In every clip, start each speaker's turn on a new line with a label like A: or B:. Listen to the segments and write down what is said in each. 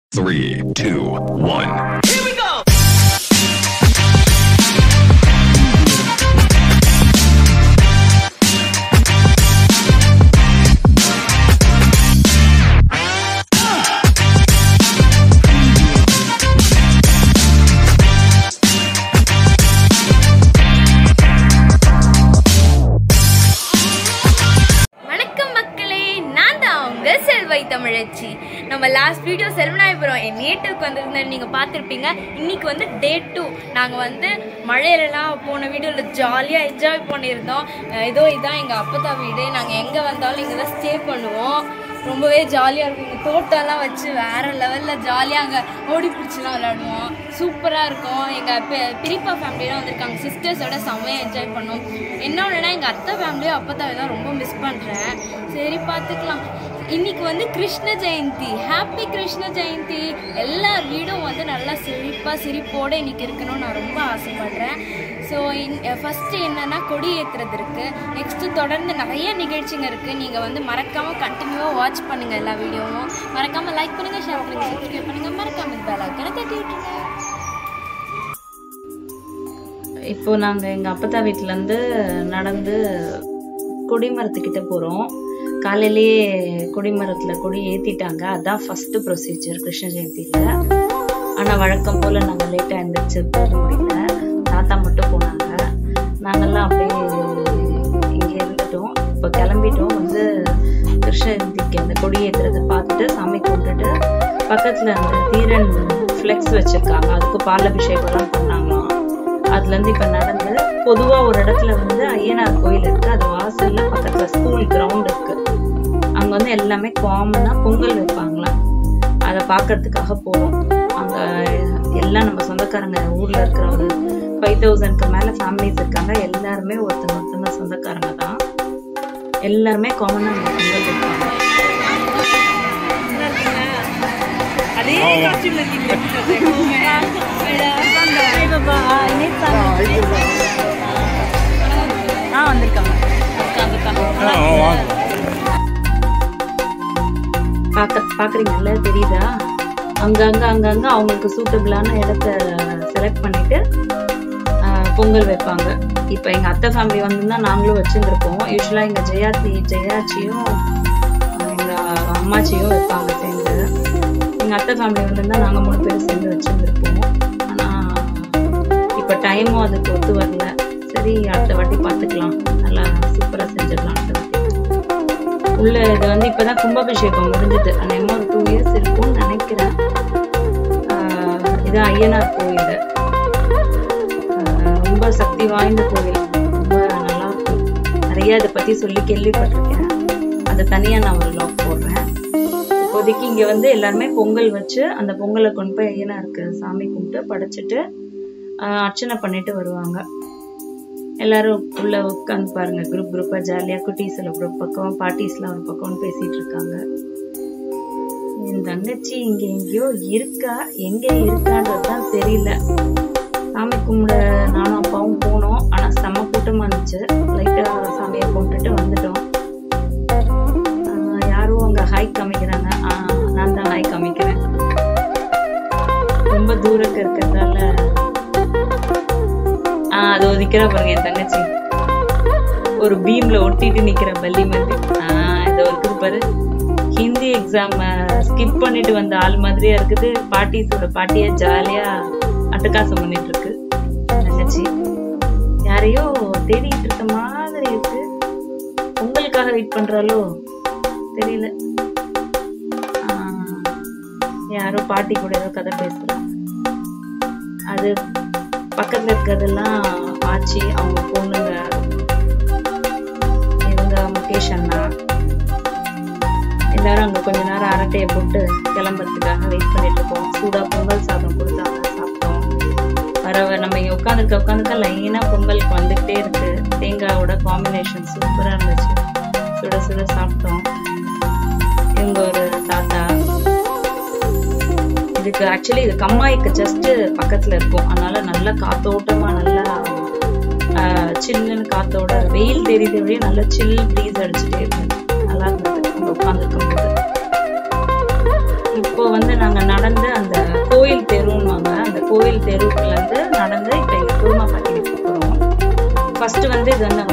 A: 3, 2, 1.
B: Here we go!
C: நம்ம last video Selvanayapuram என் நேட்டிவ்க்கு வந்திருந்தேன் நீங்கள் பார்த்துருப்பீங்க. இன்னைக்கு வந்து டே 2. நாங்கள் வந்து மழையிலலாம் போன வீடியோவில் ஜாலியாக என்ஜாய் பண்ணியிருந்தோம். இதுதான் எங்கள் அப்பத்தா வீடு. நாங்கள் எங்கே வந்தாலும் இங்கே தான் ஸ்டே பண்ணுவோம். ரொம்பவே ஜாலியாக இருக்கும். இங்கே தோட்டம்லாம் வச்சு வேறு லெவலில் ஜாலியாக அங்கே ஓடி பிடிச்சிலாம் விளையாடுவோம். சூப்பராக இருக்கும். எங்கள் பெரியப்பா ஃபேமிலியெலாம் வந்திருக்காங்க. சிஸ்டர்ஸோட செம்மையாக என்ஜாய் பண்ணோம். என்ன ஒன்றுனா எங்கள் அத்தை ஃபேமிலியும் அப்பத்தாவை தான் ரொம்ப மிஸ் பண்ணுறேன். சரி பார்த்துக்கலாம். இன்னைக்கு வந்து கிருஷ்ண ஜெயந்தி. ஹாப்பி கிருஷ்ண ஜெயந்தி. எல்லா வீடும் வந்து நல்லா சிரிப்போடு இன்னைக்கு இருக்கணும்னு நான் ரொம்ப ஆசைப்படுறேன். ஸோ ஃபஸ்ட்டு என்னென்னா கொடி ஏற்றுறது இருக்குது. நெக்ஸ்ட்டு தொடர்ந்து நிறைய நிகழ்ச்சிங்க இருக்குது. நீங்கள் வந்து மறக்காமல் கண்டினியூவாக வாட்ச் பண்ணுங்கள். எல்லா வீடியோவும் மறக்காமல் லைக் பண்ணுங்கள், ஷேர் பண்ணுங்கள், சப்ஸ்கிரைப் பண்ணுங்கள். மறக்காமல் பெல் ஐகானை தட்டி விட்டுருங்க.
D: இப்போது நாங்கள் எங்கள் அப்பத்தா வீட்டிலேருந்து நடந்து கொடிமரத்துக்கிட்ட போகிறோம். காலையிலேயே கொடிமரத்தில் கொடி ஏற்றிட்டாங்க. அதுதான் ஃபஸ்ட்டு ப்ரொசீஜர் கிருஷ்ண ஜெயந்தியில். ஆனால் வழக்கம் போல் நாங்கள் லேட்டாக எழுந்திரிச்சு போக முடியல. தாத்தா மட்டும் போனாங்க. நாங்கள்லாம் அப்படியே இங்கே இருந்துட்டோம். இப்போ கிளம்பிட்டோம். வந்து கிருஷ்ண ஜெயந்திக்கு அந்த கொடி ஏற்றுறதை பார்த்துட்டு சாமி கும்பிட்டுட்டு பக்கத்தில் அந்த தீரன் ஃப்ளெக்ஸ் வச்சுருக்காங்க. அதுக்கு பால் அபிஷேகம்லாம் பண்ணாங்களாம். அதுலேருந்து இப்போ நடந்து பொதுவாக ஒரு இடத்துல வந்து ஐயனார் கோயில் இருக்குது. அது வாசலில் பக்கத்தில் ஸ்கூல் கிரவுண்ட் இருக்குது. அங்கே வந்து எல்லாமே காமனாக பொங்கல் வைப்பாங்களாம். அதை பார்க்கறதுக்காக போகிறோம். அங்கே எல்லாம் நம்ம சொந்தக்காரங்க ஊரில் இருக்கிற ஒரு 5000க்கு மேலே ஃபேமிலிஸ் இருக்காங்க. எல்லாருமே ஒருத்தங்க சொந்தக்காரங்க தான். எல்லாருமே காமனாக நம்ம பொங்கல் வைப்பாங்க. பாக்குறீங்கல்ல, தெரியுதா? அங்கங்க அவங்களுக்கு சூட்டபிளான இடத்த செலக்ட் பண்ணிட்டு பொங்கல் வைப்பாங்க. இப்போ எங்க அத்தை ஃபேமிலி வந்துன்னா நாங்களும் வச்சுருப்போம். யூஸ்வலா எங்க ஜெயாச்சியும் எங்க அம்மாச்சியும் வைப்பாங்க சேர்ந்து. எங்க அத்தை ஃபேமிலி வந்துருந்தா நாங்க 3 பேரும் சேர்ந்து வச்சுருப்போம். ஆனா இப்ப டைமும் அதுக்கு ஒத்து வரல. சரி, அடுத்த வாட்டி பார்த்துக்கலாம், நல்லா சூப்பரா செஞ்சிடலாம். உள்ள இது வந்து இப்பதான் கும்பாபிஷேகம் முடிஞ்சது. ஆனால் இன்னும் ஒரு 2 இயர்ஸ் இருக்கும்னு நினைக்கிறேன். இது ஐயனார் கோயில். ரொம்ப சக்தி வாய்ந்த கோயில். ரொம்ப நல்லா இருக்கும். நிறைய இதை பத்தி சொல்லி கேள்விப்பட்டிருக்கேன். அதை தனியா நான் ஒரு லாக் போடுறேன். இப்போதைக்கு இங்க வந்து எல்லாருமே பொங்கல் வச்சு அந்த பொங்கலை கொண்டு போய் ஐயனாருக்கு சாமி கும்பிட்டு படைச்சிட்டு அர்ச்சனை பண்ணிட்டு வருவாங்க. எல்லாரும் உள்ள உட்காந்து பாருங்க, குரூப்பா ஜாலியா குட்டீஸ்ல ஒரு பக்கம், பாட்டிஸ்லாம் ஒரு பக்கம் பேசிட்டு இருக்காங்க. என் தங்கச்சி இங்க எங்கேயோ இருக்கா, எங்க இருக்கான்றதுதான் தெரியல. சாமி கும்பிட நானும் அப்பாவும் போனோம். ஆனா செம்ம கூட்டமா இருந்துச்சு. லைட்டா சாமியை கும்பிட்டுட்டு வந்துட்டோம். யாரும் அங்க ஹாய் காமிக்கிறாங்க. நான் தான் ஹாய் காமிக்கிறேன். ரொம்ப தூரக்கு இருக்கிறதால அது நிக்கிறா பாருங்க என் தங்கச்சி. ஒரு பீம்ல ஒட்டிட்டு நிக்கிற பள்ளி மாதிரி. இது இருக்குது பாரு. ஹிந்தி எக்ஸாம் ஸ்கிப் பண்ணிட்டு வந்த ஆள் மாதிரியா இருக்குது. பாட்டிஸோட பாட்டியா ஜாலியா அட்டகாசம் பண்ணிட்டு இருக்கு தங்கச்சி. யாரையோ தேடிட்டு இருக்க மாதிரி இருக்கு. உங்களுக்காக வெயிட் பண்றாலோ தெரியல. யாரோ பாட்டி கூட ஏதோ கதை பேசுறாங்க. அது பக்கத்துல இருக்கிறதெல்லாம் ஆச்சி, அவங்க பொண்ணுங்க, இவங்க முகேஷ் அண்ணா. எல்லாரும் அங்க கொஞ்ச நேரம் அரட்டையை போட்டு கிளம்புறதுக்காக வெயிட் பண்ணிட்டு இருக்கோம். சூடா பொங்கல் சாதம் கொடுத்தாங்க, சாப்பிட்டோம். நம்ம இங்க உட்காந்துருக்க லைனா பொங்கலுக்கு வந்துகிட்டே இருக்கு. தேங்காயோட காம்பினேஷன் சூப்பரா இருந்துச்சு. சுட சுட சாப்பிட்டோம். இவங்க ஒரு தாத்தா. இதுக்கு ஆக்சுவலி இது கம்மாய்க்கு ஜஸ்ட் பக்கத்துல இருக்கும். அதனால நல்லா காத்தோட்டமா, நல்லா சில்லுன்னு காத்தோட, வெயில் தெரியுது வழியே நல்லா சில் ப்ரீஸ் அடிச்சுட்டே இருக்கு. நல்லா இருந்தது அங்க உட்காந்துருக்கும் போது. இப்போ வந்து நாங்க நடந்து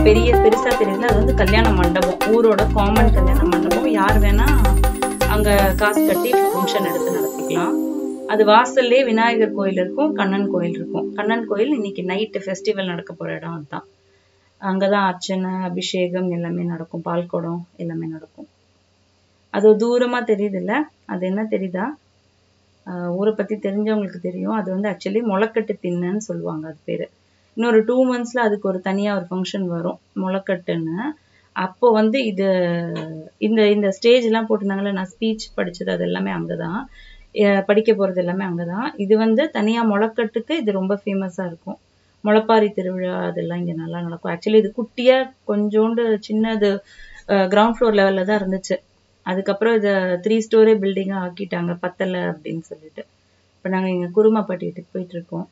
D: பெருசா தெரியுதுல, அது வந்து கல்யாண மண்டபம், ஊரோட காமன் கல்யாண மண்டபம். யார் வேணா அங்க காசு கட்டி ஃபங்க்ஷன் எடுத்து நடத்திக்கலாம். அது வாசல்லே விநாயகர் கோயில் இருக்கும், கண்ணன் கோயில் இருக்கும். கண்ணன் கோயில் இன்னைக்கு நைட்டு ஃபெஸ்டிவல் நடக்க போற இடம் அதுதான். அங்கதான் அர்ச்சனை, அபிஷேகம் எல்லாமே நடக்கும், பால் குடம் எல்லாமே நடக்கும். அது தூரமா தெரியுது இல்ல, அது என்ன தெரியுதா? ஊரை பத்தி தெரிஞ்சவங்களுக்கு தெரியும். அது வந்து ஆக்சுவலி முளைக்கட்டு திண்ணைன்னு சொல்லுவாங்க, அது பேரு. இன்னொரு 2 monthsல அதுக்கு ஒரு தனியா ஒரு ஃபங்க்ஷன் வரும், முளைக்கட்டுன்னு. அப்போ வந்து இது இந்த ஸ்டேஜ் எல்லாம் போட்டிருந்தாங்கல்ல, நான் ஸ்பீச் படிச்சது அது எல்லாமே அங்கதான், படிக்க போறது எல்லாமே அங்கதான். இது வந்து தனியா முளைக்கட்டுக்கு இது ரொம்ப ஃபேமஸா இருக்கும். முளைப்பாரி திருவிழா அதெல்லாம் இங்க நல்லா நடக்கும். ஆக்சுவலி இது குட்டியா கொஞ்சோண்டு சின்னது கிரவுண்ட் ஃப்ளோர் லெவல்ல தான் இருந்துச்சு. அதுக்கப்புறம் இதை 3 story பில்டிங்கா ஆக்கிட்டாங்க, பத்தலை அப்படின்னு சொல்லிட்டு. இப்போ நாங்கள் இங்கே குருமாப்பட்டி வீட்டுக்கு போயிட்டு இருக்கோம்.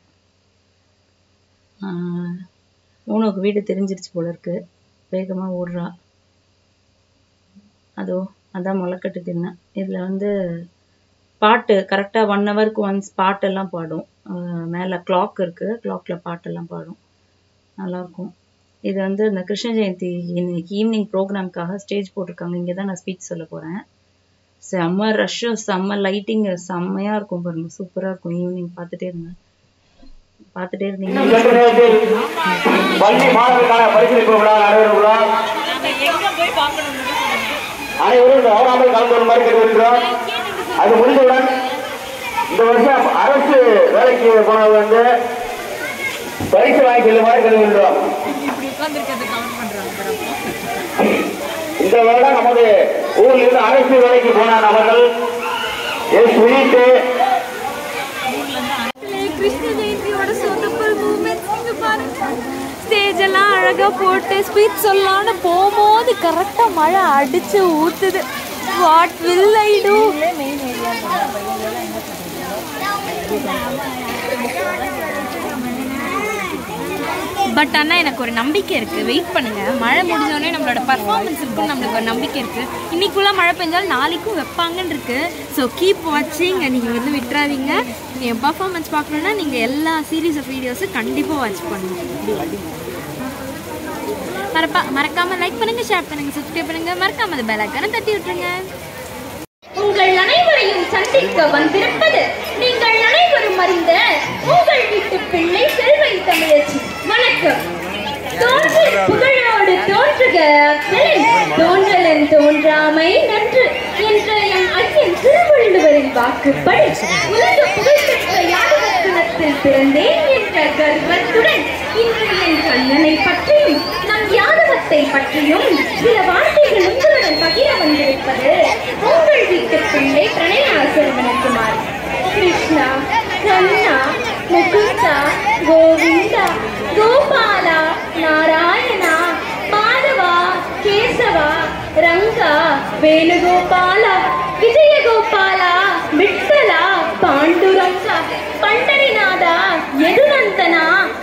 D: மூணுக்கு வீடு தெரிஞ்சிருச்சு போல இருக்கு, வேகமா ஓடுறா. அதான் முளைக்கட்டு திண்ணை. இதுல வந்து பாட்டு கரெக்டா 1 hourக்கு ஒன்ஸ் பாட்டெல்லாம் பாடும். மேல கிளாக் இருக்கு, கிளாக்ல பாட்டெல்லாம் பாடும், நல்லா இருக்கும். இது வந்து இந்த கிருஷ்ண ஜெயந்தி இன்னைக்கு ஈவினிங் ப்ரோக்ராம்காக ஸ்டேஜ் போட்டிருக்காங்க. இங்கதான் நான் ஸ்பீச் சொல்ல போறேன். செம்ம ரஷ்ஷும் செம்ம லைட்டிங் செம்மையா இருக்கும் பாருங்க, சூப்பரா இருக்கும். ஈவினிங் பார்த்துட்டே இருந்தீங்கன்னா
B: அது முடிந்தவுடன் இந்த வருஷம் அரசு வேலைக்கு போனவங்க வந்து பரிசு வாங்கி செல்லுமாறு கேட்டுக்கொள்கிறோம். இந்த வருடம் நமது ஊரில் இருந்து அரசு வேலைக்கு போன நபர்கள்
C: கிருஷ்ண ஜெயந்தியோட சூப்பர் மூமெண்ட்ஸ் இங்க பாருங்க. ஸ்டேஜ் எல்லாம் அழகா போட்டு ஸ்பீச் சொல்லலாம்னு போகும்போது கரெக்டா மழை அடிச்சு ஊத்துது. What will I do? But ஆனால் எனக்கு ஒரு நம்பிக்கை இருக்குது, வெயிட் பண்ணுங்கள். மழை முடிஞ்சோடனே நம்மளோட பர்ஃபார்மன்ஸ் இருக்குன்னு நம்மளுக்கு ஒரு நம்பிக்கை இருக்குது. இன்றைக்குள்ளே மழை பெஞ்சாலும் நாளைக்கும் வைப்பாங்கன்னு இருக்குது. ஸோ கீப் வாட்சிங், நீங்கள் வந்து விட்டுறாதீங்க. என் பர்ஃபார்மன்ஸ் பார்க்கணுன்னா நீங்கள் எல்லா சீரீஸ் ஆஃப் வீடியோஸும் கண்டிப்பாக வாட்ச் பண்ணணும். மறக்காமல் லைக் பண்ணுங்கள், ஷேர் பண்ணுங்கள், சப்ஸ்கிரைப் பண்ணுங்கள், மறக்காமல் அந்த பெல் ஐகானை தட்டி விட்டுருங்க.
E: உங்கள் அனைவரையும் சந்திக்க வந்திருப்பது நீங்கள் அனைவரும் அறிந்த உங்கள் வீட்டு பிள்ளை செல்வை தமிழச்சி. வணக்கம். தோன்றல் புகழோடு தோன்றுக தோன்றலன் தோன்றாமை நன்று என்ற என் ஐயன் திருவள்ளுவரின் வாக்குப்படி உலக புகழ்பெற்ற யாதவக்குலத்தில் பிறந்தேன் என்ற கர்வத்துடன் இன்று என் கண்ணனை பற்றியும் நம் யாதவத்தை பற்றியும் சில வார்த்தைகள் உங்களுடன் பகிர வந்திருப்பது உங்கள் வீட்டு பிள்ளை பிரணயா செல்வனகுமார். கிருஷ்ணா, கண்ணா, முகுந்தா, கோவிந்தா, கோபாலா, நாராயணா, மாதவா, கேசவா, ரங்கா, வேணுகோபாலா, விஜயகோபாலா, விட்டலா, பாண்டுரங்கா, பண்டரிநாதா, யதுநந்தனா,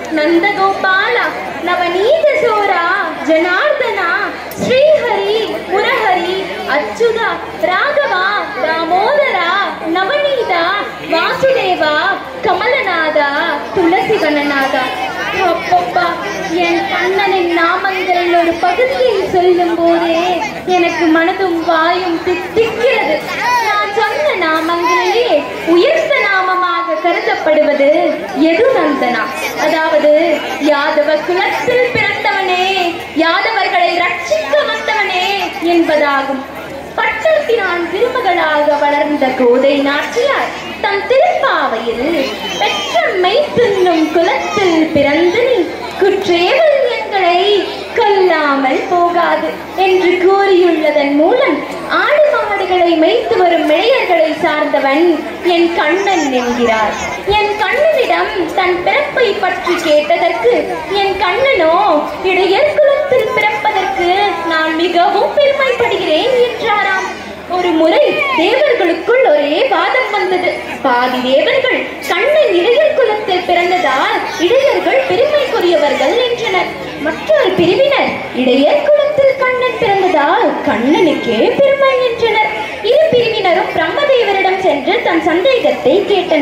E: நந்தகோபாலா, நவநீத சோரா, ஜனார்தனா, ஸ்ரீஹரி, முரஹரி, அச்சுதா, ராகவா, தாமோதரா, நவநீதா, வாசுதேவா, கமலநாதா, துளசி கணநாதா. அப்பப்பா, என் கண்ணனின் நாமங்கள் ஒரு பகுதியை சொல்லும் போதே எனக்கு மனதும் வாயும் தித்திக்கிறது. நான் சொன்ன நாமங்களிலே உயர்ந்த நாமமாக கருதப்படுவது யதுநந்தனா, அதாவது யாதவ குலத்தில் பிறந்தவனே, யாதவர்களை ரட்சிக்க வந்தவனே என்பதாகும். பட்டத்தினான் திருமகளாக வளர்ந்த கோதை நாச்சியார் தம் திருப்பாவையில் பெற்றம்மை தின்னும் குலத்தில் பிறந்து நீ குற்றேவல் எங்களை கொல்லாமல் போகாது என்று கூறியுள்ளதன் மூலம் ஆடு மாடுகளை மேய்த்து வரும் இளையர்களை சார்ந்தவன் என் கண்ணன் என்கிறார். என் கண்ணனிடம் தன் பிறப்பை பற்றி கேட்டதற்கு என் கண்ணனோ இடையர் குலத்தில் பிறப்பதற்கு நான் மிகவும் பெருமைப்படுகிறேன் என்றாராம். ஒரு முறை தேவர்களுக்குள் ஒரே வாதம் வந்தது. பாதி தேவர்கள் கண்ணன் இடையர் குலத்தில் பிறந்ததால் இடையர்கள் பெருமைக்குரியவர்கள் என்றனர். மற்றொரு பிரிவினர் இடையர் குலத்தில் கண்ணன் பிறந்ததால் கண்ணனுக்கே பெருமை என்றனர். இரு பிரிவினரும் பிரம்மதேவரிடம் சென்று தன் சந்தேகத்தை கேட்டனர்.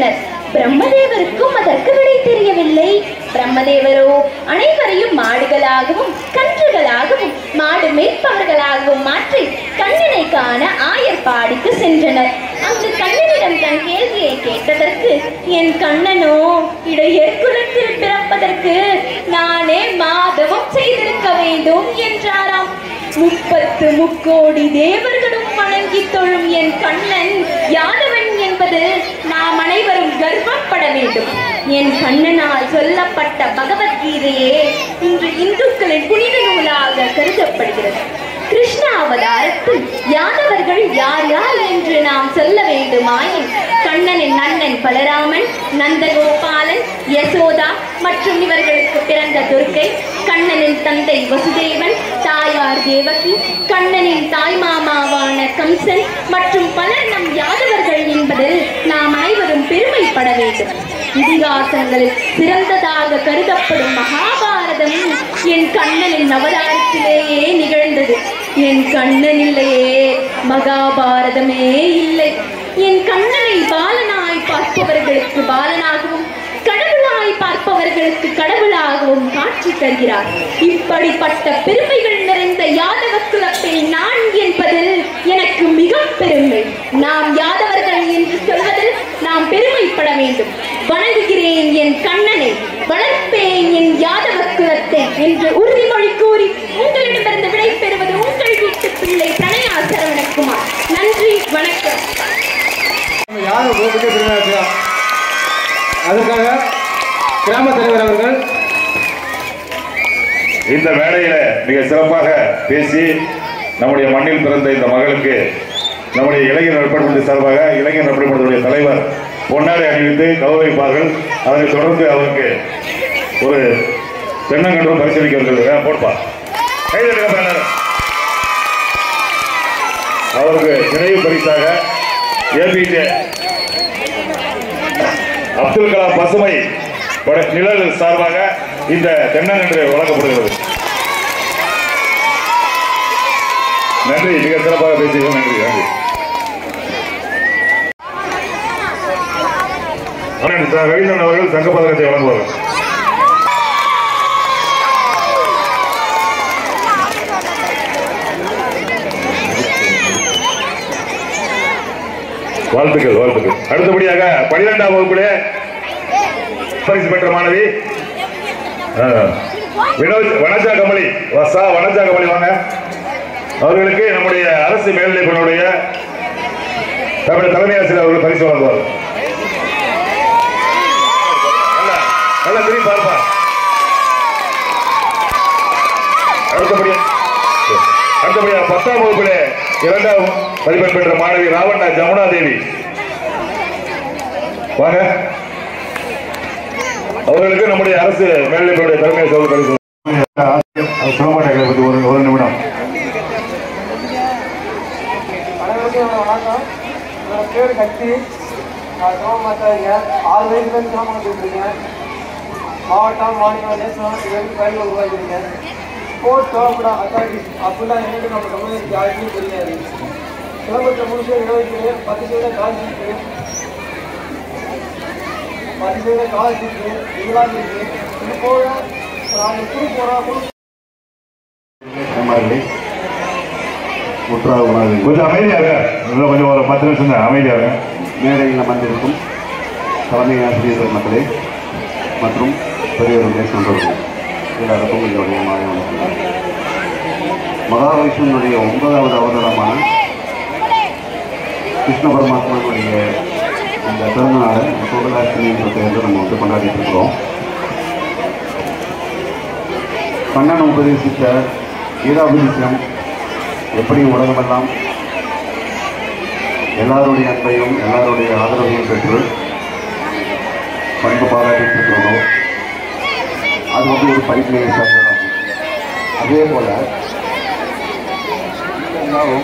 E: பிரம்மதேவருக்கும் அதற்கு விடை தெரியவில்லை. பிரம்மதேவரோ அனைவரையும் மாடுகளாகவும் கன்றுகளாகவும் மாடு மேய்ப்பவர்களாகவும் மாற்றி கண்ணனை காண ஆயர்பாடிக்கு சென்றனர். அங்கு கண்ணனிடம் தன் கேள்வியை கேட்டதற்கு, என் கண்ணனோ இடையர் குலத்தில் பிறப்பதற்கு நானே மாதவம் செய்திருக்க வேண்டும் என்றாராம். 30 முக்கோடி தேவர்களும் வணங்கி தொழும் என் கண்ணன் யாதவன் என்பது நாம் அனைவரும் கர்வப்பட வேண்டும். என் கண்ணனால் சொல்லப்பட்ட பகவத்கீதையே இன்று இந்துக்களின் புனித நூலாக கருதப்படுகிறது. கிருஷ்ண அவதாரத்தில் யாதவர்கள் யார் யார் என்று நாம் சொல்ல வேண்டுமாயின், கண்ணனின் அண்ணன் பலராமன், நந்தகோபாலன், யசோதா மற்றும் இவர்களுக்கு பிறந்த துர்க்கை, கண்ணனின் தந்தை வசுதேவன், தாயார் தேவகி, கண்ணனின் தாய்மாமாவான கம்சன் மற்றும் பலர் நம் யாதவர்கள் என்பதில் நாம் அனைவரும் பெருமைப்பட வேண்டும். இதிகாசங்களில் சிறந்ததாக கருதப்படும் மகாபாரதம் என் கண்ணனின் அவதாரத்திலேயே நிகழ்ந்தது. என் கண்ணன் இல்லையே மகாபாரதமே இல்லை. என் கண்ணனை பாலனாய் பார்ப்பவர்களுக்கு பாலனாகவும் கடவுளாய் பார்ப்பவர்களுக்கு கடவுளாகவும் காட்சி தருகிறார். இப்படிப்பட்ட பெருமைகள் நிறைந்த யாதவ குலத்தை நான் என்பதில் எனக்கு மிக பெருமை. நாம் யாதவர்கள் என்று சொல்வதில் நாம் பெருமைப்பட வேண்டும். வணங்குகிறேன் என் கண்ணனை, வளர்ப்பேன் என் யாதவ குலத்தை என்று உறுதிமொழி கூறி உங்களிடமிருந்து விடை பெறுவது உங்கள் வீட்டு பிள்ளை பிரணயா சரவணகுமார். நன்றி, வணக்கம்.
F: அதுக்காக கிராம தலைவர் அவர்கள்
G: இந்த மேடையில மிக சிறப்பாக பேசி நம்முடைய மண்ணில் பிறந்த இந்த மகளுக்கு நம்முடைய இளைஞர் நற்பணிமன்ற சார்பாக இளைஞர் நற்பணிமன்றத்துடைய தலைவர் பொன்னாடை அணிவித்து கௌரவிப்பார்கள். அதனைத் தொடர்ந்து அவருக்கு ஒரு தென்னங்கன்றும் பரிசீலிக்க போட்பா அவருக்கு நினைவு பரிசாக ஏபிஜே அப்துல் கலாம் பசுமை நிழல் சார்பாக இந்த தென்னங்கன்று வழங்கப்படுகிறது. நன்றி, மிக சிறப்பாக பேசியது. நன்றி நன்றி. ரவீந்திரன் அவர்கள் தங்க பதக்கத்தை வழங்குவார்கள். வாழ்த்துக்கள் வாழ்த்துக்கள். அடுத்தபடியாக 12ஆம் வகுப்பிலே பரிசு பெற்ற மாணவி வனஜா கமலி வாங்க. அவர்களுக்கு நம்முடைய அரசு மேல்நிலைப்பள்ளியுடைய தலைமை ஆசிரியர் அவர்கள் பரிசு வழங்குவார்கள். நல்லா திரும்பி பார்ப்பா. அடுத்தபடியாக 10ஆம் வகுப்பிலே 2ஆம் மதிப்பெண் பெற்ற மாணவி ராவண்ணா ஜமுனா தேவி வாங்க. அவர்களுக்கு நம்முடைய அரசு மேல்நிலைப்பள்ளியுடைய தலைமை ஆசிரியர் பரிசு சுலமாட்டங்களை பற்றி ஒரு நிமிடம்.
F: வணக்கம், என்னோட பேர் சக்தி. நான் சிவமாத்தாங்க 6 வயசுலேருந்து சிவமாக இருக்கேன். மாவட்டம் மாநிலம் நேசம் பயிர்கள் உருவாக்கியிருக்கேன். ஸ்போர்ட்ஸ் சிவப்படா அத்தாரிட்டிஸ் அப்படிலாம் என்னென்னு நம்ம தமிழகத்துக்கு யாருக்கும் தெரியாது. சிலம்பத்தை முடிச்சு 20 10 காலேஜ் இருக்குது, 10 காலேஜ் இருக்குது, இதெல்லாம் இருக்குது. இது போக நாங்கள் குழு போகிறோம்.
G: கொஞ்சம் அமைதியாக கொஞ்சம் ஒரு 10 நிமிஷம் தான் அமைதியாக.
H: மேடையில் அமர்ந்திருக்கும் தலைமை ஆசிரியர்கள் மக்களே மற்றும் பெரியவர்களே நண்பர்கள் எல்லாருக்கும் என்னுடைய மாலை வணக்கம். மகாவிஷ்ணுனுடைய 9வது அவதாரமான கிருஷ்ண பரமாத்மாவுடைய இந்த பிறந்தநாளை கோகுலாஷ்டமின்றதை நம்ம கொண்டாடிட்டு இருக்கிறோம். கண்ணன் உபதேசித்த கீதாபதேசம் எப்படி உலகமெல்லாம் எல்லாருடைய அன்பையும் எல்லாருடைய ஆதரவையும் பெற்று பண்பு பாராட்டிட்டு இருக்கிறோமோ அது ஒரு பைப்லையை சார்ந்ததாகும். அதே போல எல்லாரும்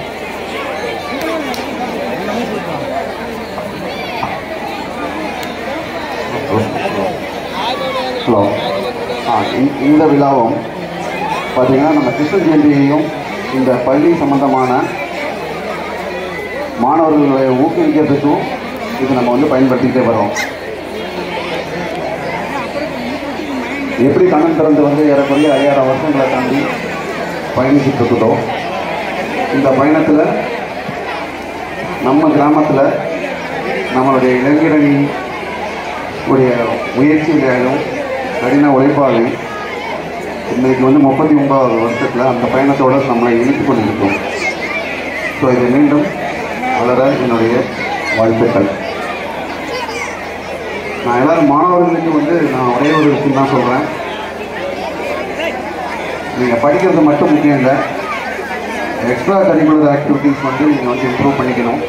H: ஹலோ இந்த விழாவும் பார்த்தீங்கன்னா நம்ம கிருஷ்ண ஜெயந்தியையும் இந்த பள்ளி சம்பந்தமான மாணவர்களை ஊக்குவிக்கிறதுக்கும் இது நம்ம பயன்படுத்திக்கிட்டே வரோம். எப்படி கண்ணன் திறந்து வந்து ஏறக்குறைய 5000 வருஷங்களை தாண்டி பயணிச்சுட்டு இருக்கிறோம். இந்த பயணத்தில் நம்ம கிராமத்தில் நம்மளுடைய இளைஞரணி உடைய முயற்சியிலும் கடின உழைப்பாலையும் இன்றைக்கு வந்து 39வது வருஷத்தில் அந்த பயணத்தோடு நம்மளை இணைத்து கொண்டிருக்கோம். ஸோ இதை மீண்டும் வளர என்னுடைய வாழ்த்துக்கள். நான் எல்லோரும் மாணவர்களுக்கு வந்து நான் ஒரே ஒரு விஷயம் தான் சொல்கிறேன். நீங்கள் படிக்கிறது மட்டும் முக்கியம் இல்லை, எக்ஸ்ட்ரா கரிக்குலர் ஆக்டிவிட்டீஸ் வந்து நீங்கள் வந்து இம்ப்ரூவ் பண்ணிக்கணும்.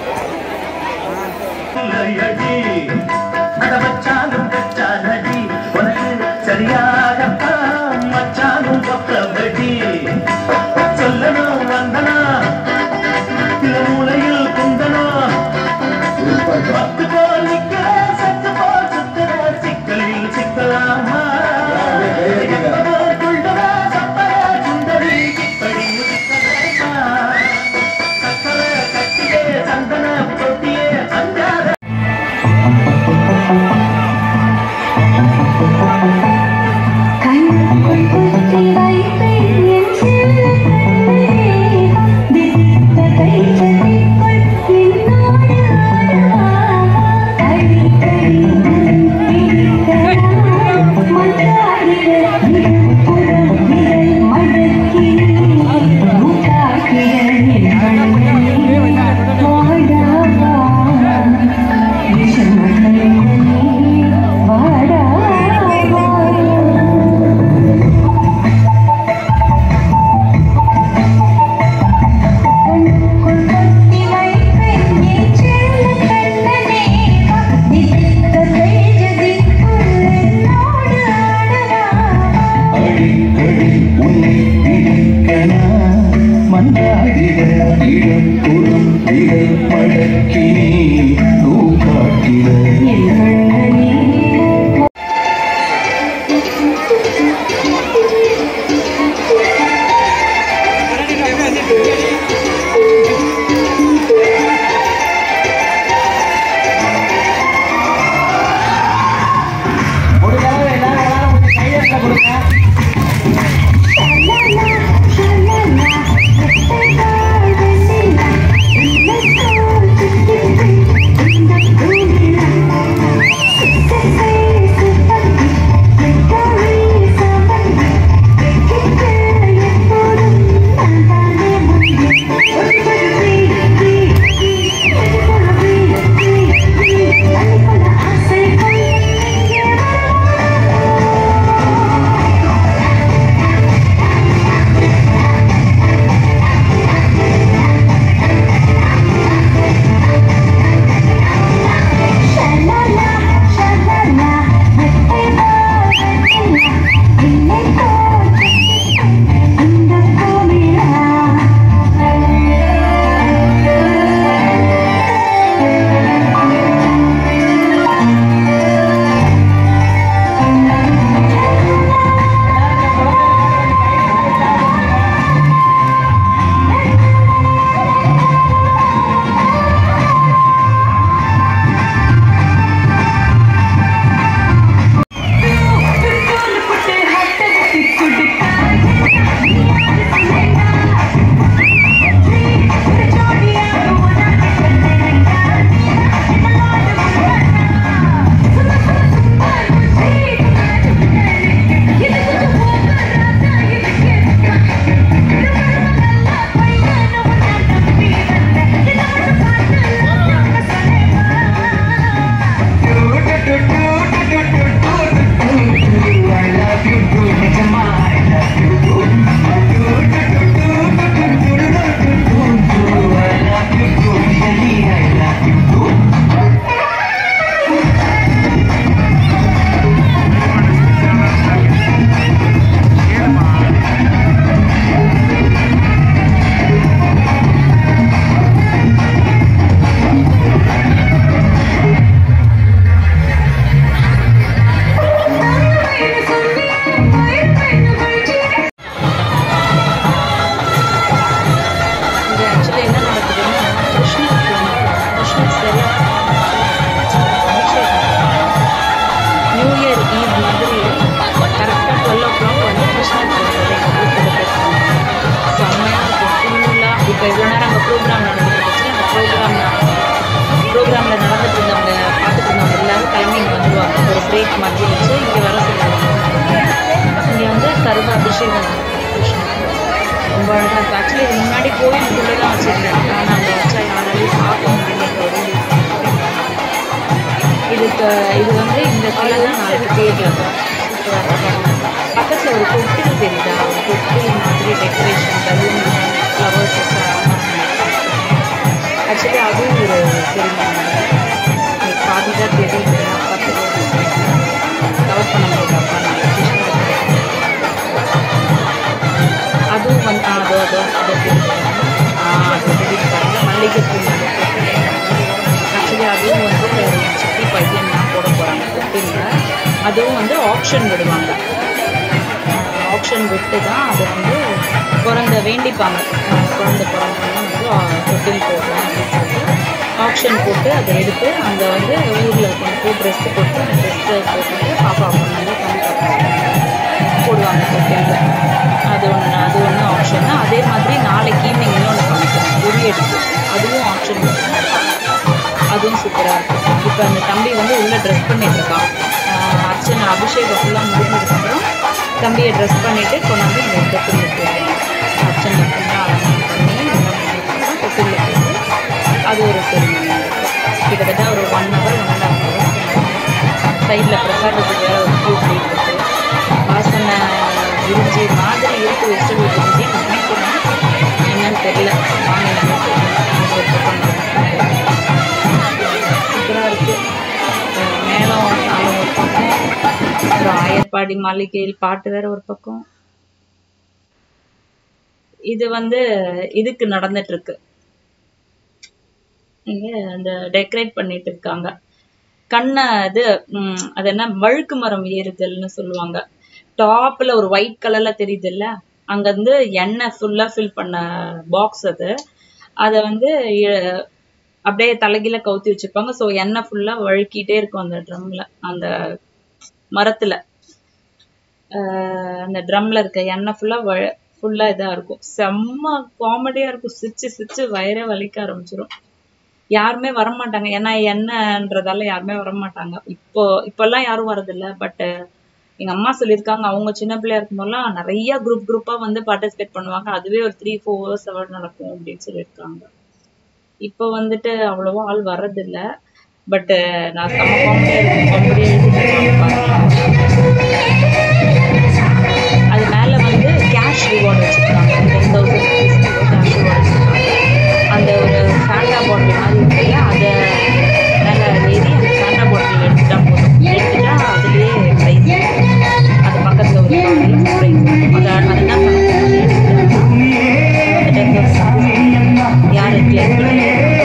D: இவ்வளோ நேரம் அங்கே ப்ரோக்ராம் நடந்துருந்துச்சு. அந்த ப்ரோக்ராமில் நடந்துட்டு இருந்தவங்க பார்த்துட்டு இருந்தவங்க எல்லாரும் கிளம்பி இங்கே வந்துடுவாங்க. ஒரு பிரேக் மாதிரி வச்சு இங்கே வர சொல்லுவாங்க. இங்கே வந்து சர்வ அபிஷேகம் ரொம்ப அழகாக இருக்குது. ஆக்சுவலி இது முன்னாடி கோயிலுக்குள்ளே தான் வச்சுருக்காங்க. ஆனால் அங்கே வச்சா யாராலையும் பார்க்க முடியல. இது வந்து இந்த சிலை தான் நாளைக்கு தேர்தல் பக்கத்தில் ஒரு கொட்டில் தெரியுதா? ஒரு கொட்டில் மாதிரி டெக்கரேஷன் பலூன் ஃப்ளவர்ஸ் வச்சா ஆக்சுவலி அதுவும் ஒரு செரிமனி. பாதி தான் தெரியுது. பார்த்து கவர் பண்ண முடியாது. அப்பா அதுவும் வந்து அதை தெரிவிப்பாங்க. மல்லிகைப்பூ ஆக்சுவலி அதுவும் வந்து சித்தி பையன் தான் போட போகிறாங்க கொட்டிலில். அதுவும் வந்து ஆப்ஷன் விடுவாங்க. ஆப்ஷன் விட்டு தான் அதை வந்து பிறந்த வேண்டிப்பாங்க. குழந்தை பிறந்தவங்க வந்து தொட்டில் போடுறோம் அப்படின்னு சொல்லிட்டு ஆப்ஷன் போட்டு அதை எடுத்து அங்கே வந்து ஊரில் கொண்டு போய் ட்ரெஸ்ஸு போட்டு அந்த ட்ரெஸ்ஸை போட்டுட்டு பாப்பா பண்ணாங்க போடுவாங்க தொட்டிலில். அது ஒன்று ஆப்ஷன் தான். அதே மாதிரி நாளைக்கு ஈவினிங் இன்னொன்று பண்ணிக்கலாம் உரி எடுத்து அதுவும் ஆப்ஷன் அதுவும் சூப்பராக இருக்கும். இப்போ அந்த தம்பி வந்து உள்ளே ட்ரெஸ் பண்ணிட்டு இருக்கான். அர்ச்சனை அபிஷேகம் ஃபுல்லாக முடிஞ்சதுக்கப்புறம் தம்பியை ட்ரெஸ் பண்ணிவிட்டு கொண்டாந்து இந்த தொட்டிலில் போடுவாங்க. அர்ச்சனை ஃபுல்லாக அலங்காரம் பண்ணி எல்லாம் தொட்டிலில் போட்டு அது ஒரு செரிமனி இருக்கும். கிட்டத்தட்ட ஒரு 1 hour 1.5 hours. சைடில் பிரசாதத்துக்கு வேறு ஒரு பூ போயிட்டு வாசனை விரிஞ்சி மாதிரி இருக்கு. வெஜிடபிள் விரிஞ்சி நினைக்கிறேன் என்னன்னு தெரியல. மாநிலம் ஒரு பக்கம் சூப்பராக இருக்குது. மேளம் தாளம் ஒரு பக்கம், ஒரு ஆயர்பாடி மாளிகையில் பாட்டு வேற ஒரு பக்கம். இது வந்து இதுக்கு நடந்துட்டு இருக்கு. இங்க அந்த டெக்கரேட் பண்ணிட்டு இருக்காங்க. கண்ணை இது அது என்ன வழுக்கு மரம் ஏறுதல்னு சொல்லுவாங்க. டாப்ல ஒரு ஒயிட் கலர்ல தெரியுது இல்ல, அங்க இருந்து எண்ணெய் ஃபுல்லா ஃபில் பண்ண பாக்ஸ் அது. அதை வந்து அப்படியே தலைகீழ கவுத்தி வச்சிருப்பாங்க. ஸோ எண்ணெய் ஃபுல்லா வழுக்கிட்டே இருக்கும் அந்த ட்ரம்ல, அந்த மரத்துல. அந்த ட்ரம்ல இருக்க எண்ணெய் ஃபுல்லா இதா இருக்கும். செம்ம காமெடியா இருக்கும். சிரிச்சு வயிறே வலிக்க ஆரம்பிச்சிடும். யாருமே வரமாட்டாங்க. ஏன்னா எண்ணெய்ன்றதால யாருமே வரமாட்டாங்க. இப்பெல்லாம் யாரும் வரதில்லை. பட் எங்க அம்மா சொல்லியிருக்காங்க, அவங்க சின்ன பிள்ளையா இருக்கும்போதெல்லாம் நிறைய குரூப்பா வந்து பார்ட்டிசிபேட் பண்ணுவாங்க. அதுவே ஒரு 3-4 hours நடக்கும் அப்படின்னு சொல்லியிருக்காங்க. இப்போ வந்துட்டு அவ்வளவா ஆள் வர்றதில்லை. பட் நான் செம்ம காமெடியா எழுதிட்டு அது மேல வந்து கேஷ் ரிவார்டு வச்சிருக்காங்க. 10,000 rupees கேஷ் ரிவார்டு வச்சிருக்காங்க. அந்த ஒரு ஃபேண்டா பாட்டில் மாதிரி இருக்குல்ல, அதை மேலே ஏறி அந்த ஃபேண்டா பாட்டில் எடுத்துட்டா போதும். எடுத்துட்டா அதுலேயே ப்ரைஸ். அது பக்கத்தில் ஒரு ப்ரைஸ். அதுதான் யார் கிளைம் பண்ணி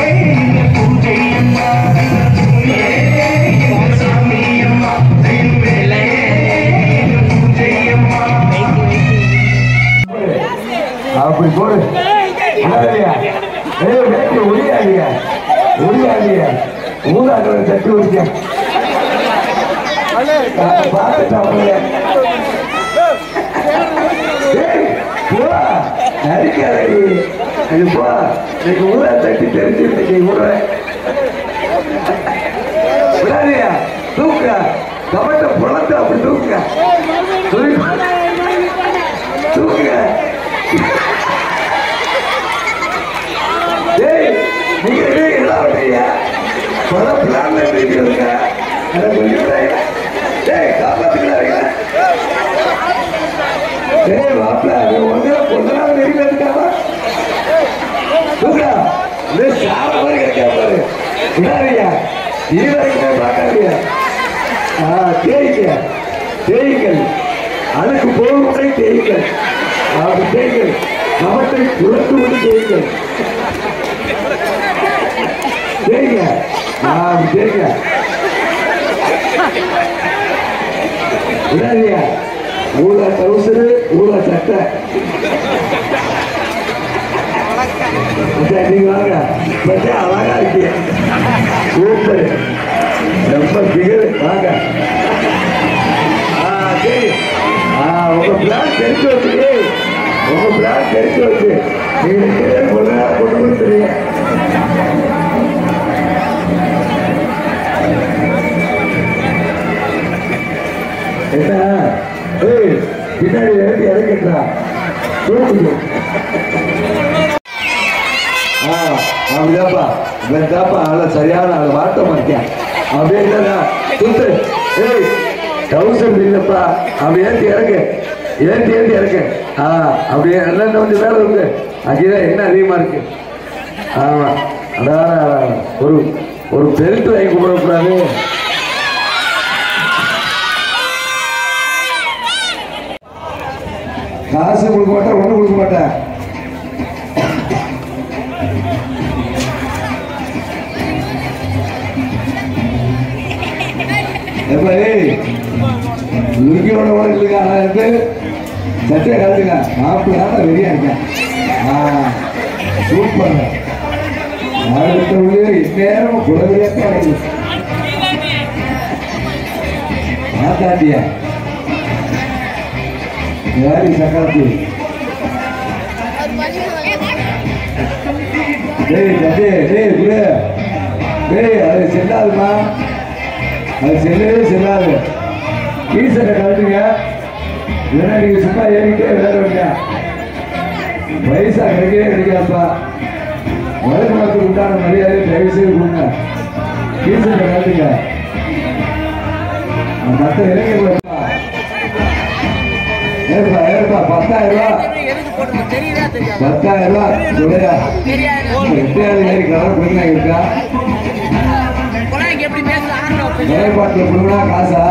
F: அப்படி போடு. ஒளியாதிய ஊராக தட்டி வச்ச நடிக்காதடி. ஊரா தட்டி தெரிஞ்சிருக்கீங்க. விடாதியா தூக்க கவட்ட புலத்தை அப்படி தூக்க தூக்க. நீங்க என்ன பண்றீங்க? பல பிளான்ல இருக்கீங்க. காப்பாத்துக்கிறாங்க. மாப்பிள்ள ஒன்னு கொஞ்ச நாள் நெருங்கி இருக்காமா தூக்கா சார மாதிரி கிடைக்கா பாரு. விடாதியா ஈரமே பார்க்காதியா. தேய்கள் அதுக்கு போகுமுறை தேய்கள். அப்படி தேய்கள் கவட்டை புலத்து விட்டு தேய்கள். தேய்ங்க தேய்ங்க. விடாதியா ஊழா டவுசரு ஊழா சட்டை. நீங்க வாங்க அழகா இருக்கீங்க. சூப்பர் ரொம்ப பிகர். வாங்க சரி. உங்க பிளான் தெரிஞ்சு வச்சு
I: என்ன பின்னாடி எழுதி இறக்கிட்டா அப்படிதாப்பா இவன்தாப்பா ஆள சரியான ஆள வார்த்தை மாட்டேன் அப்படியே இல்லைண்ணா சுத்து ஏய் டவுசர் இல்லப்பா அப்படி ஏற்றி இறக்கு ஏற்றி இறக்கு அப்படியே நல்லா கொஞ்சம் வேலை இருக்கு அங்கேதான் என்ன அதிகமா இருக்கு ஆமா அதான் ஒரு பெல்ட் வாங்கி கூப்பிடக்கூடாது. காசு கொடுக்க மாட்டேன் ஒன்றும் கொடுக்க மாட்டேன். லுங்கியோட இல்லைங்க ஆனால் இருக்கு சட்டையை கலந்துங்க மாப்பிள்ளாத வெளியா இருக்கேன். சூப்பர் அடுத்த உள்ளே இந்நேரம் குலவியாக்கா மாத்தாண்டியா யாரி சக்காத்து அது செல்லாதுமா அது செல்லவே செல்லாது. டீசர்ட்டை கலட்டுங்க இல்லைன்னா நீங்க சும்மா ஏறிக்கிட்டே வேற வைங்க பைசா கிடைக்கவே கிடைக்காப்பா. வழக்கு மக்களுக்கு உண்டான மரியாதை தயவு செய்து கொடுங்க. டீசர்ட்டை கலட்டுங்க மற்ற இளைஞர்கள் ஏற்பா 10,000 ரூபா சொல்லையா 8,000 ஏறி கலர் கொடுங்க இருக்கா கலர்பாட்டில் கொடுங்களா காசா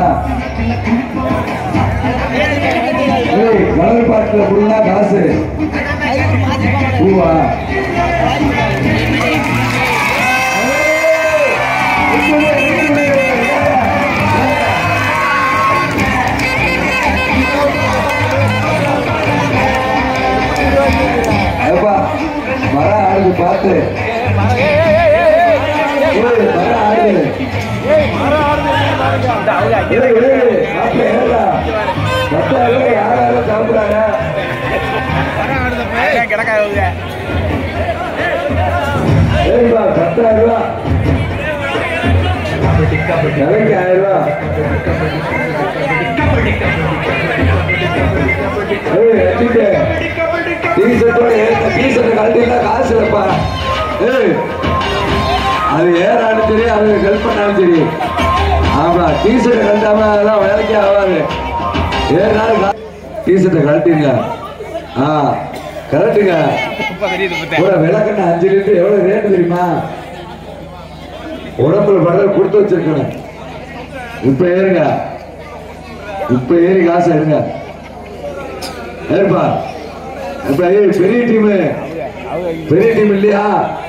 I: கலர்பாட்டில் கொடுங்களா காசு பூவா வர ஆளுக்கு பார்த்து வர ஆளு யாராலும் சாப்பிடுறாங்க சரிப்பா 10,000 ரூபா கலைக்கு 1000 ரூபா டீசர்ட் கழட்டினா காசு இல்லப்பா. அது ஏறாலும் சரி அது ஹெல்ப் பண்ணாலும் சரி. ஆமா டீசர்ட் கழட்டாம அதெல்லாம் வேலைக்கே ஆகாது. ஏறாலும் டீசர்ட்டை கழட்டிங்க கழட்டுங்க. விளக்குன்னு 5 லிட்டர் எவ்வளவு ரேட்டு தெரியுமா? உடம்புல படுற கொடுத்து வச்சிருக்கணும். இப்ப ஏறுங்க இப்ப ஏறி காசு எடுங்க ஏற்பா. இப்ப பெரிய டீம் இல்லையா?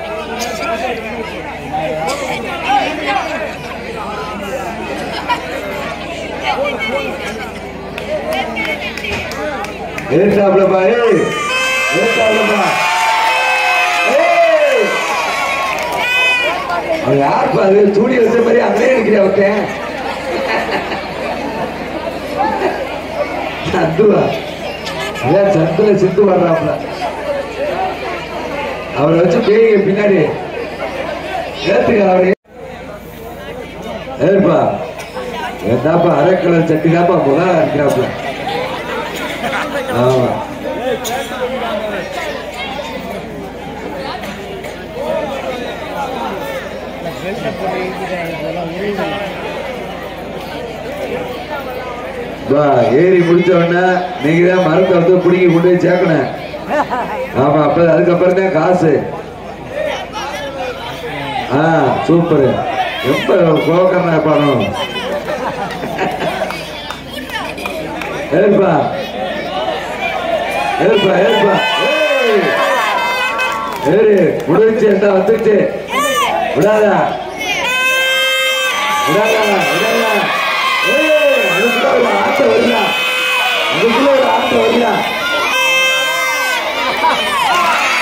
I: ஏற்றாப்லப்பா ஏற்றாப்லப்பா அவன் யாருப்பா அது தூடி வச்ச மாதிரி அப்படியே இருக்கிற ஒருத்தன் சந்துவா சத்துல சித்து வர்றாப்ல அவரை வச்சு பேய்க பின்னாடி ஏத்துக்க அவரு ஏற்பா ஏதாப்பா அரை கலர் சட்டி தாப்பா முதலா இருக்கிறாப்ல. ஆமா ஏறி முடிச்ச உடனே நீங்க தான் மரத்தை வந்து பிடிங்கி கொண்டு போய் சேர்க்கணும். ஆமா அப்ப அதுக்கப்புறம் தான் காசு. சூப்பர் எப்ப கோக்கர்னா பணம் ஏற்பா ஏற்பா ஏற்பா ஏறி முடிச்சு என்ன வந்துருச்சு விடாதா விடாதா விடாதா. அதுக்குள்ள ஒரு ஆட்டை வரலாம் அதுக்குள்ள ஒரு ஆட்டை வரலாம்